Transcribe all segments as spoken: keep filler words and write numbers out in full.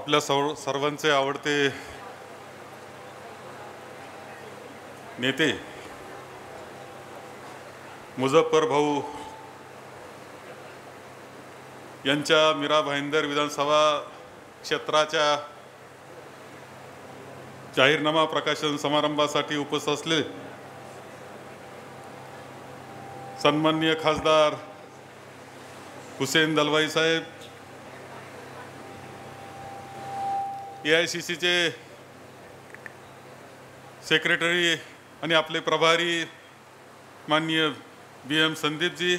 आपल्या सर्व सर्वांचे आवडते नेते मुझफ्फर भाऊ यांच्या मीरा भाईंदर विधानसभा क्षेत्राच्या जाहीरनामा प्रकाशन समारंभासाठी उपस्थित असलेले सन्माननीय खासदार Hussain Dalvai saheb, A I C सीचे सेक्रेटरी आणि आपले प्रभारी माननीय बी एम संदीपजी,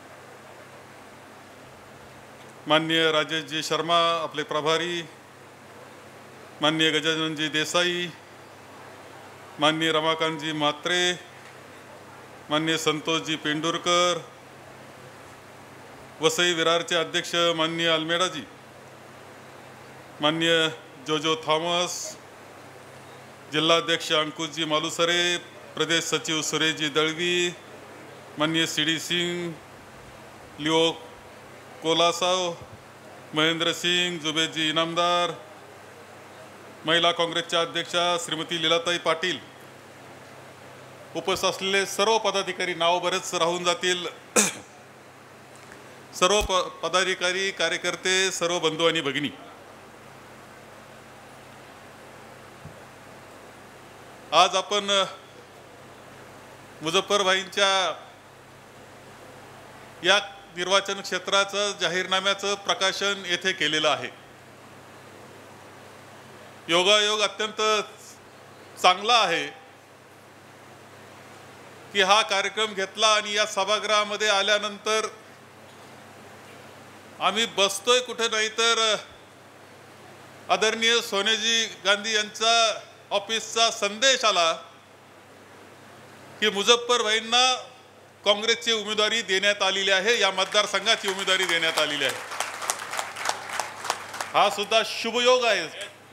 माननीय राजेशजी शर्मा आपले प्रभारी, माननीय गजाननजी देसाई, माननीय रमाकांतजी म्हात्रे, माननीय संतोषजी पेंडुरकर, वसई विरारचे अध्यक्ष माननीय अल्मेडाजी, माननीय जोजो थॉमस, जिल्हाध्यक्ष अंकुशजी मालुसरे, प्रदेश सचिव सुरेशजी दळवी, माननीय C D Singh, Leo Colaco, Mahendra Singh, Zubedji Inamdar, महिला काँग्रेसच्या अध्यक्षा श्रीमती लीलाताई पाटील, उपस्थित असलेले सर्व पदाधिकारी, नाव बरेच राहून जातील, सर्व प पदाधिकारी कार्यकर्ते, सर्व बंधू आणि भगिनी, आज आपण मुझफ्फर भाईंच्या या निर्वाचन क्षेत्राचं जाहीरनाम्याचं प्रकाशन येथे केलेलं आहे. योगायोग अत्यंत चांगला आहे की हा कार्यक्रम घेतला आणि या सभागृहामध्ये आल्यानंतर आम्ही बसतोय कुठे नाही तर आदरणीय सोनियाजी गांधी यांचा ऑफिसचा संदेश आला की मुझफ्फर भाईंना काँग्रेसची उमेदवारी देण्यात आलेली आहे, या मतदारसंघाची उमेदवारी देण्यात आलेली आहे. हा सुद्धा शुभयोग आहे.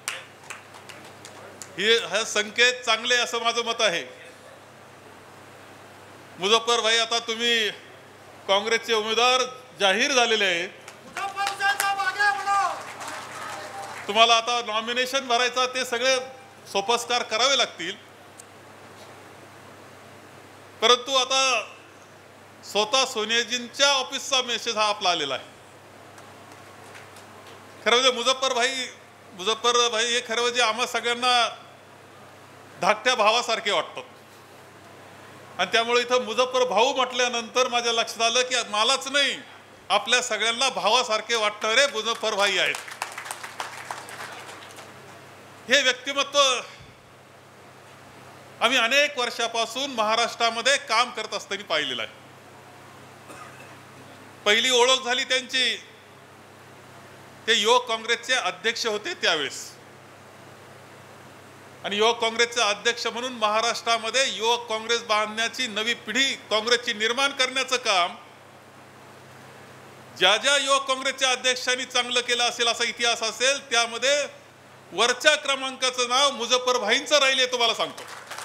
हे हे संकेत चांगले असं माझं मत आहे. मुझफ्फर भाई आता तुम्ही काँग्रेसचे उमेदवार जाहीर झालेले आहेत. तुम्हाला आता नॉमिनेशन भरायचा ते सगळे सोपस्कार करावे लागतील, परंतु आता स्वतः सोनियाजींच्या ऑफिसचा मेसेज हा आपला आलेला आहे. खरं म्हणजे मुझफ्फर भाई मुझफ्फर भाई हे खरं म्हणजे आम्हा सगळ्यांना धाकट्या भावासारखे वाटतात आणि त्यामुळे इथं मुझफ्फर भाऊ म्हटल्यानंतर माझ्या लक्षात आलं की मलाच नाही आपल्या सगळ्यांना भावासारखे वाटणारे मुझफ्फर भाई आहेत. हे व्यक्तिमत्व आम्ही अनेक वर्षापासून महाराष्ट्रामध्ये काम करत असताना पाहिलेलं आहे. पहिली ओळख झाली त्यांची, ते युवक काँग्रेसचे अध्यक्ष होते त्यावेळेस, आणि युवक काँग्रेसचे अध्यक्ष म्हणून महाराष्ट्रामध्ये युवक काँग्रेस बांधण्याची, नवी पिढी काँग्रेसची निर्माण करण्याचं काम ज्या ज्या युवक काँग्रेसच्या अध्यक्षांनी चांगलं केलं असेल असा इतिहास असेल, त्यामध्ये वरच्या क्रमांकाचं नाव मुझफ्फर भाईंचं राहिले. तुम्हाला सांगतो,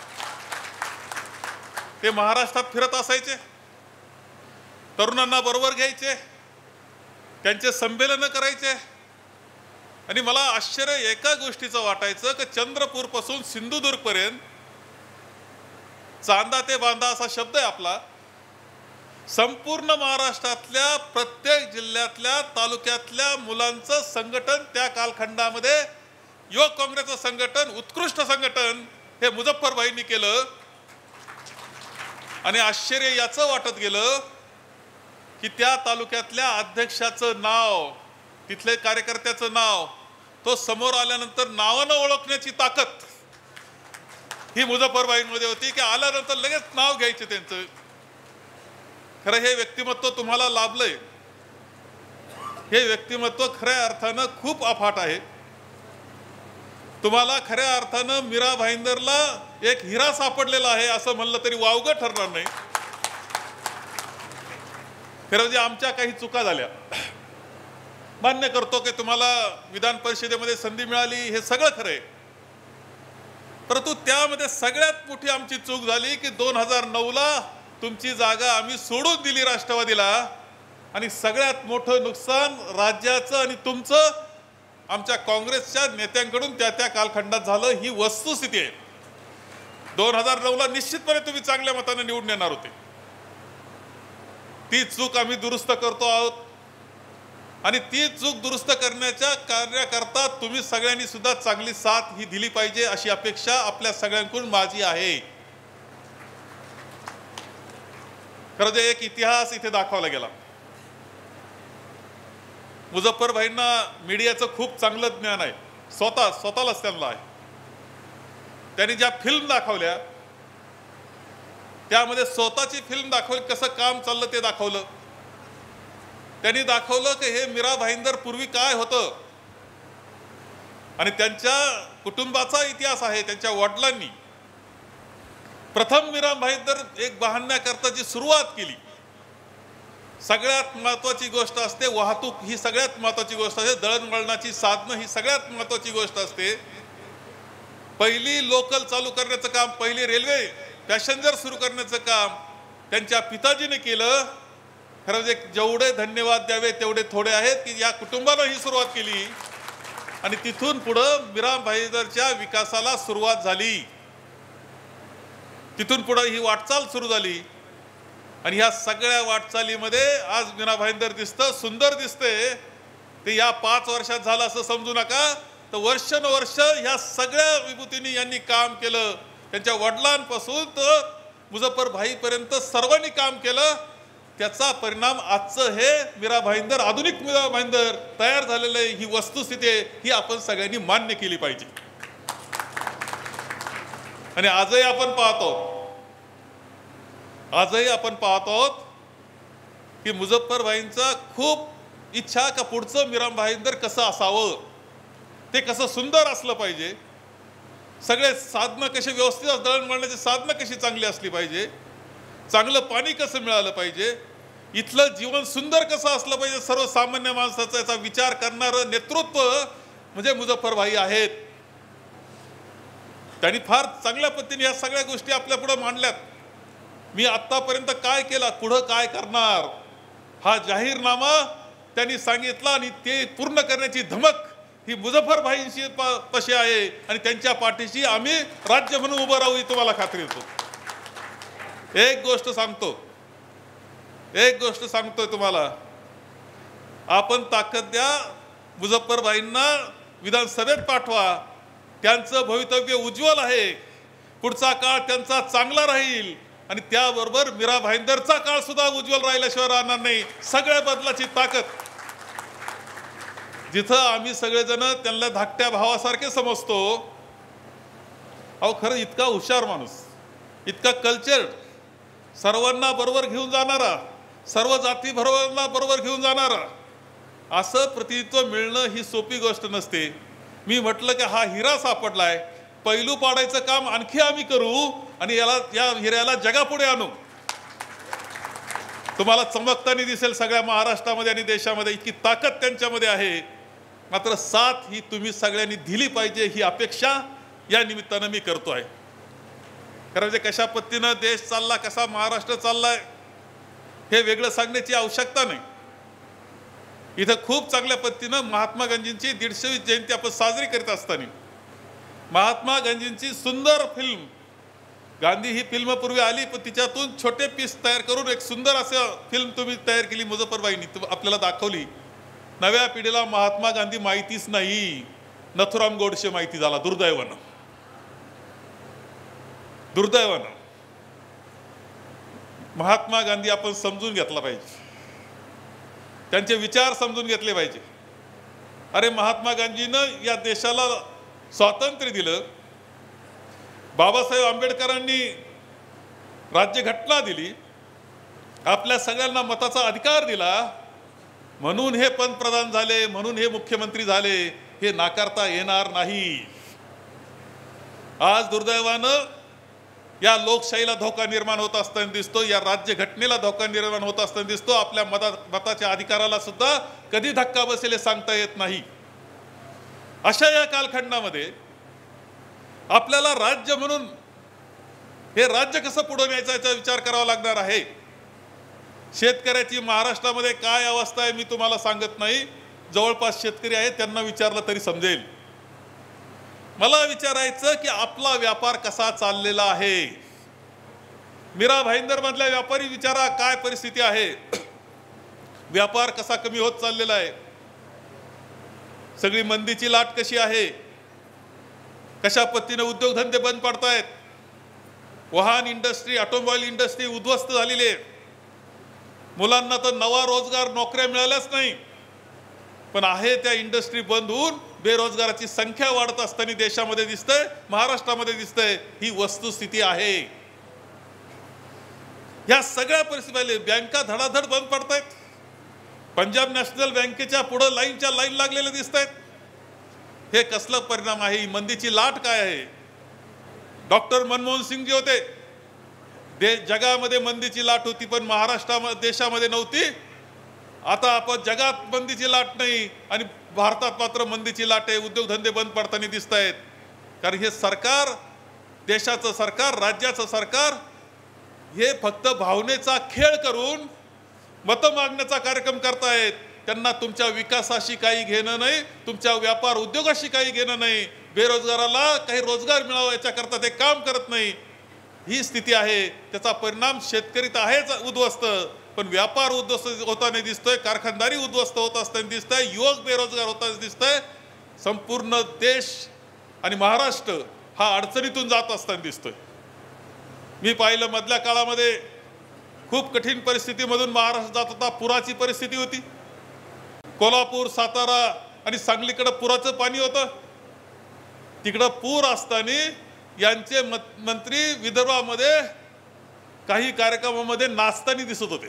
ते महाराष्ट्रात फिरत असायचे, तरुणांना बरोबर घ्यायचे, त्यांचे संमेलन करायचे. आणि मला आश्चर्य एका गोष्टीचं वाटायचं की चंद्रपूर पासून सिंधुदुर्ग पर्यंत चांदा ते बांधा असा शब्द आहे आपला, संपूर्ण महाराष्ट्रातल्या प्रत्येक जिल्ह्यातल्या तालुक्यातल्या मुलांचं संघटन त्या कालखंडामध्ये, युवक काँग्रेसचं संघटन, उत्कृष्ट संघटन हे मुझफ्फर भाईंनी केलं. आणि आश्चर्य याचं वाटत गेलं की त्या तालुक्यातल्या अध्यक्षाचं नाव, तिथले कार्यकर्त्याचं नाव, तो समोर आल्यानंतर नावानं ओळखण्याची ताकद ही मुझफ्फर भाईंमध्ये होती की आल्यानंतर लगेच नाव घ्यायचे त्यांचं. खरं हे व्यक्तिमत्व तुम्हाला लाभलंय. हे व्यक्तिमत्व खऱ्या अर्थानं खूप अफाट आहे. तुम्हाला खऱ्या अर्थानं मीरा भाईंदरला एक हिरा सापडलेला आहे असं म्हणलं तरी वावगं ठरणार नाही. खरं म्हणजे आमच्या काही चुका झाल्या, मान्य करतो की तुम्हाला विधान परिषदेमध्ये संधी मिळाली, हे सगळं खरं आहे, परंतु त्यामध्ये सगळ्यात मोठी आमची चूक झाली की दोन हजार नऊ ला तुमची जागा आम्ही सोडून दिली राष्ट्रवादीला, आणि सगळ्यात मोठं नुकसान राज्याचं आणि तुमचं आमच्या काँग्रेसच्या नेत्यांकडून त्या त्या कालखंडात झालं, ही वस्तुस्थिती आहे. दोन हजार नऊला निश्चितपणे तुम्ही चांगल्या मताने निवडून येणार होते. ती चूक आम्ही दुरुस्त करतो आहोत आणि ती चूक दुरुस्त करण्याच्या कार्याकरता तुम्ही सगळ्यांनी सुद्धा चांगली साथ ही दिली पाहिजे अशी अपेक्षा आपल्या सगळ्यांकडून माझी आहे. खरं जे एक इतिहास इथे दाखवला गेला. मुझफ्फर भाईंना मीडियाचं खूप चांगलं ज्ञान आहे, स्वतः स्वतःलाच त्यांना आहे. त्यांनी ज्या फिल्म दाखवल्या त्यामध्ये स्वतःची फिल्म दाखवली, कसं काम चाललं ते दाखवलं. त्यांनी दाखवलं की हे मीरा भाईंदर पूर्वी काय होतं आणि त्यांच्या कुटुंबाचा इतिहास आहे. त्यांच्या वडिलांनी प्रथम मीरा भाईंदर एक बहाण्याकरता जी सुरुवात केली, सगळ्यात महत्त्वाची गोष्ट असते वाहतूक, ही सगळ्यात महत्त्वाची गोष्ट असते. दळणवळणाची साधनं ही सगळ्यात महत्त्वाची गोष्ट असते. पहिली लोकल चालू करण्याचं काम, पहिली रेल्वे पॅसेंजर सुरू करण्याचं काम त्यांच्या पिताजीने केलं. खरं म्हणजे जेवढे धन्यवाद द्यावे तेवढे थोडे आहेत की या कुटुंबानं ही सुरुवात केली आणि तिथून पुढं मीरा भाईंदरच्या विकासाला सुरुवात झाली. तिथून पुढं ही वाटचाल सुरू झाली आणि ह्या सगळ्या वाटचालीमध्ये आज मीरा भाईंदर दिसतं, सुंदर दिसते. ते या पाच वर्षात झालं असं समजू नका, तर वर्षानुवर्ष ह्या सगळ्या विभूतींनी यांनी काम केलं. त्यांच्या वडिलांपासून तर मुझफ्फर भाईपर्यंत सर्वांनी काम केलं. त्याचा परिणाम आजचं हे मीरा भाईंदर, आधुनिक मीरा भाईंदर तयार झालेलं आहे. ही वस्तुस्थिती आहे, ही आपण सगळ्यांनी मान्य केली पाहिजे. आणि आजही आपण पाहतो आजही आपण पाहत आहोत की मुझफ्फर भाईंचा खूप इच्छा का पुढचं मीरा भाईंदर कसं असावं, ते कसं सुंदर असलं पाहिजे, सगळे साधनं कशी व्यवस्थित, दळणवळणाची साधनं कशी चांगली असली पाहिजे, चांगलं पाणी कसं मिळालं पाहिजे, इथलं जीवन सुंदर कसं असलं पाहिजे. सर्वसामान्य माणसाचा याचा विचार करणारं नेतृत्व म्हणजे मुझफ्फर भाई आहेत. त्यांनी फार चांगल्या पद्धतीने या सगळ्या गोष्टी आपल्या पुढे मांडल्यात. मी आतापर्यंत काय केलं, पुढं काय करणार, हा जाहीरनामा त्यांनी सांगितला आणि ते पूर्ण करण्याची धमक ही मुझफ्फर भाईंशी तशी आहे आणि त्यांच्या पाठीशी आम्ही राज्य म्हणून उभं राहू, ही तुम्हाला खात्री देतो. एक गोष्ट सांगतो एक गोष्ट सांगतोय तुम्हाला, आपण ताकद द्या, मुझफ्फर भाईंना विधानसभेत पाठवा. त्यांचं भवितव्य उज्ज्वल आहे, पुढचा काळ त्यांचा चांगला राहील आणि त्याबरोबर मीरा भाईंदरचा काळ सुद्धा उज्ज्वल राहिल्याशिवाय राहणार नाही. सगळ्या बदलाची ताकद, जिथं आम्ही सगळेजण त्यांना धाकट्या भावासारखे समजतो, अहो खरं इतका हुशार माणूस, इतका कल्चर्ड, सर्वांना बरोबर घेऊन जाणारा, सर्व जाती बरोबरला बरोबर घेऊन जाणारा, असं प्रतिनिधित्व मिळणं ही सोपी गोष्ट नसते. मी म्हटलं की हा हिरा सापडलाय, पैलू पाडायचं काम आणखी आम्ही करू आणि याला या हिऱ्याला जगापुढे आणू. तुम्हाला चमकताना दिसेल सगळ्या महाराष्ट्रामध्ये आणि देशामध्ये इतकी ताकद त्यांच्यामध्ये आहे. मात्र साथ ही तुम्ही सगळ्यांनी दिली पाहिजे, ही अपेक्षा या निमित्तानं मी करतोय. कारण म्हणजे कशा पद्धतीनं देश चालला, कसा महाराष्ट्र चाललाय हे वेगळं सांगण्याची आवश्यकता नाही. इथं खूप चांगल्या पद्धतीनं महात्मा गांधींची दीडशेवी जयंती आपण साजरी करीत असताना महात्मा गांधींची सुंदर फिल्म, गांधी ही फिल्म पूर्वी आली पण तिच्यातून छोटे पीस तयार करून एक सुंदर असं फिल्म तुम्ही तयार केली मुझफ्फरबाईंनी, आपल्याला दाखवली. नव्या पिढीला महात्मा गांधी माहितीच नाही, नथुराम गोडसे माहिती झाला. दुर्दैवानं दुर्दैवानं महात्मा गांधी आपण समजून घेतला पाहिजे, त्यांचे विचार समजून घेतले पाहिजे. अरे महात्मा गांधीनं या देशाला स्वातंत्र्य दिलं, बाबासाहेब आंबेडकरांनी राज्यघटना दिली, आपल्या सगळ्यांना मताचा अधिकार दिला, म्हणून हे पंतप्रधान झाले, म्हणून हे मुख्यमंत्री झाले, हे नाकारता येणार नाही. आज दुर्दैवानं या लोकशाहीला धोका निर्माण होत असताना दिसतो, या राज्यघटनेला धोका निर्माण होत असताना दिसतो. आपल्या मता मताच्या अधिकाराला सुद्धा कधी धक्का बसेल हे सांगता येत नाही. अशा या कालखंडामध्ये आपल्याला राज्य म्हणून हे राज्य कसं पुढे न्यायचं याचा विचार करावा लागणार आहे. शेतकऱ्याची महाराष्ट्रामध्ये काय अवस्था आहे मी तुम्हाला सांगत नाही. जवळपास शेतकरी आहेत त्यांना विचारलं तरी समजेल. मला विचारायचं की आपला व्यापार कसा चाललेला आहे. मीरा भाईंदर मधल्या व्यापारी विचारा काय परिस्थिती आहे. व्यापार कसा कमी होत चाललेला आहे. सगळी मंदीची लाट कशी आहे. कशा पद्धतीने उद्योगधंदे बंद पडतायत. वाहन इंडस्ट्री ऑटोमोबाईल इंडस्ट्री उद्ध्वस्त झालेली आहे. मुलांना तर नवा रोजगार नोकऱ्या मिळाल्याच नाही. पण आहे त्या इंडस्ट्री बंद होऊन बेरोजगाराची संख्या वाढत असताना देशामध्ये दिसतंय, महाराष्ट्रामध्ये दिसतंय. ही वस्तुस्थिती आहे. या सगळ्या परिस्थितीमध्ये बँका धडाधड बंद पडतायत. पंजाब नॅशनल बँकेच्या पुढे लाईनच्या लाईन लागलेले दिसत आहेत. हे कसला परिणाम आहे. ही मंदीची लाट काय आहे. डॉक्टर मनमोहन सिंग जी होते, दे जगामध्ये मंदीची लाट होती पण महाराष्ट्रामध्ये देशामध्ये नव्हती. आता आपण जगात मंदीची लाट नाही आणि भारतात मात्र मंदीची लाट आहे. उद्योगधंदे बंद पडताना दिसत आहेत. कारण हे सरकार, देशाचं सरकार, राज्याचं सरकार हे फक्त भावनेचा खेळ करून मत मागण्याचा कार्यक्रम करतायत. त्यांना तुमच्या विकासाशी काही घेणं नाही, तुमच्या व्यापार उद्योगाशी काही घेणं नाही. बेरोजगाराला काही रोजगार मिळावा याच्याकरता ते काम करत नाही. ही स्थिती आहे. त्याचा परिणाम शेतकरी तर आहेच उद्ध्वस्त, पण व्यापार उद्ध्वस्त होताना दिसतोय, कारखानदारी उद्ध्वस्त होत असताना दिसतंय, युवक बेरोजगार होताना दिसतंय. संपूर्ण देश आणि महाराष्ट्र हा अडचणीतून जात असताना दिसतोय. मी पाहिलं मधल्या काळामध्ये खूप कठीण परिस्थितीमधून महाराष्ट्र जात होता. पुराची परिस्थिती होती. कोल्हापूर, सातारा आणि सांगलीकडे पुराचं पाणी होतं. तिकडं पूर असताना यांचे मंत्री विदर्भामध्ये काही कार्यक्रमामध्ये नाचताना दिसत होते.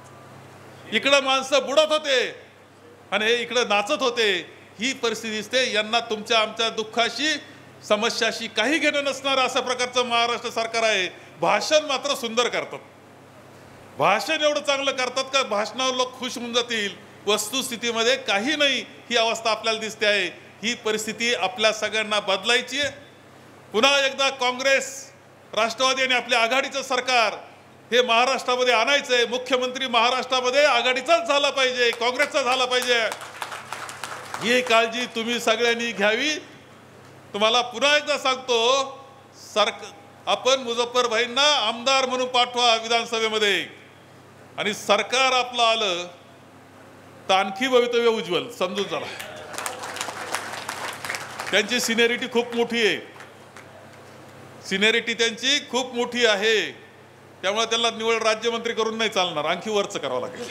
इकडं माणसं बुडत होते आणि हे इकडं नाचत होते. ही परिस्थिती दिसते. यांना तुमच्या आमच्या दुःखाशी, समस्याशी काही घेणं नसणार असं प्रकारचं महाराष्ट्र सरकार आहे. भाषण मात्र सुंदर करतात. भाषण एवढं चांगलं करतात का भाषणावर लोक खुश होऊन जातील. वस्तुस्थितीमध्ये काही नाही. ही अवस्था आपल्याला दिसते आहे. ही परिस्थिती आपल्या सगळ्यांना बदलायची आहे. पुन्हा एकदा काँग्रेस, राष्ट्रवादी आणि आपल्या आघाडीचं सरकार हे महाराष्ट्रामध्ये आणायचं आहे. मुख्यमंत्री महाराष्ट्रामध्ये आघाडीचाच झाला पाहिजे, काँग्रेसचा झाला पाहिजे. ही काळजी तुम्ही सगळ्यांनी घ्यावी. तुम्हाला पुन्हा एकदा सांगतो, सरकार आपण मुझफ्फर भाईंना आमदार म्हणून पाठवा विधानसभेमध्ये आणि सरकार आपलं आलं तर आणखी भवितव्य उज्ज्वल समजून चला. त्यांची सिनियरिटी खूप मोठी आहे. सिनियरिटी त्यांची खूप मोठी आहे. त्यामुळे त्यांना निवड राज्यमंत्री करून नाही चालणार, आणखी वरचं करावं लागेल.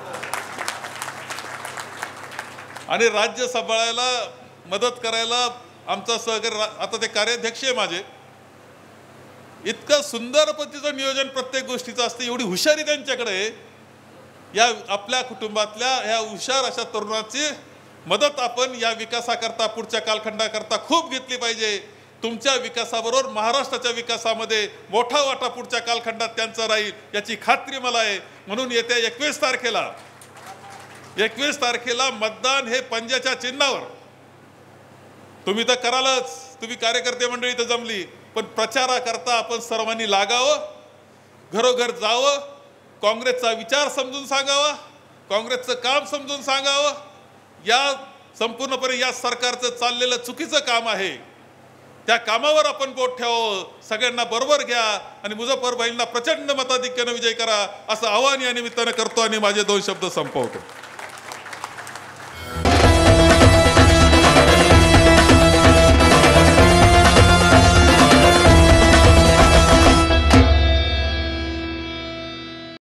आणि राज्य सांभाळायला मदत करायला आमचा सहकारी आता ते कार्याध्यक्ष आहे माझे. इतकं सुंदर पद्धतीचं नियोजन प्रत्येक गोष्टीचं असतं. एवढी हुशारी त्यांच्याकडे. या आपल्या कुटुंबातल्या ह्या हुशार अशा तरुणाची मदत आपण या विकासाकरता, पुढच्या कालखंडाकरता खूप घेतली पाहिजे. तुमच्या विकासाबरोबर महाराष्ट्राच्या विकासामध्ये मोठा वाटा पुढच्या कालखंडात त्यांचा राहील याची खात्री मला आहे. म्हणून येत्या एकवीस तारखेला एकवीस तारखेला मतदान हे पंजाच्या चिन्हावर. तुम्ही तर करालच, तुम्ही कार्यकर्ते मंडळी तर जमली, पण प्रचाराकरता आपण सर्वांनी लागावं, घरोघर जावं, काँग्रेसचा विचार समजून सांगावा, काँग्रेसचं काम समजून सांगावं. या संपूर्णपणे या सरकारचं चाललेलं चुकीचं काम आहे. त्या कामावर आपण बोट ठेवावं. सगळ्यांना बरोबर घ्या आणि मुझफ्फर भाईंना प्रचंड मताधिक्याने विजय करा असं आवाहन या निमित्तानं करतो आणि माझे दोन शब्द संपवतो.